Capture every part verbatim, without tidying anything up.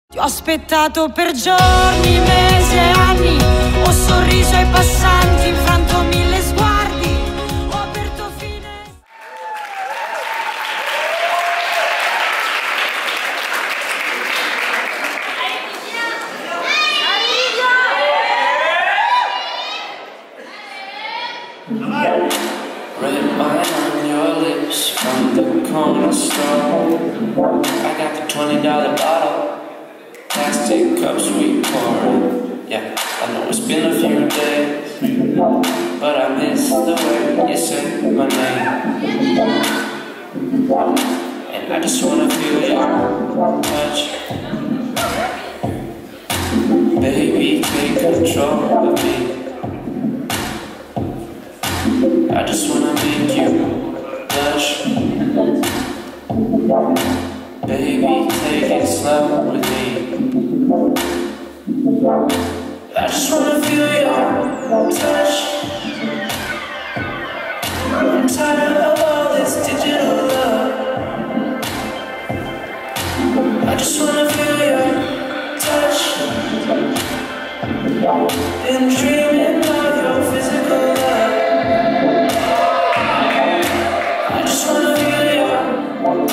Ti ho aspettato per giorni, mesi e anni, ho sorriso ai passanti, infranto mille sguardi, ho aperto finestre. Red wine on your lips from the corner store. I got the twenty dollar bottle, plastic cups we pouring. Yeah, I know it's been a few days, but I miss the way you say my name. And I just wanna feel your touch. Baby, take control of me. I just wanna make you blush. Baby, take it slow with me. I just wanna feel your touch. I'm tired of all this digital love. I just wanna feel your touch. Been dreaming of your physical love.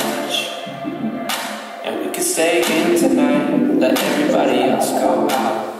Stay in tonight, let everybody else go out.